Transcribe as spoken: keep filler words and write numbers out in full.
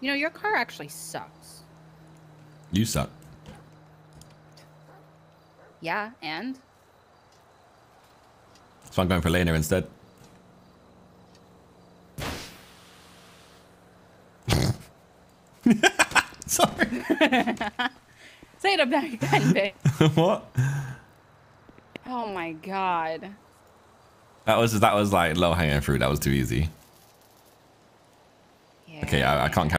You know, your car actually sucks. You suck. Yeah, and? So I'm going for Lena instead. Sorry. Say it back again, babe. What? Oh my god. That was that was like low hanging fruit. That was too easy. Yeah, Okay, I, I can't.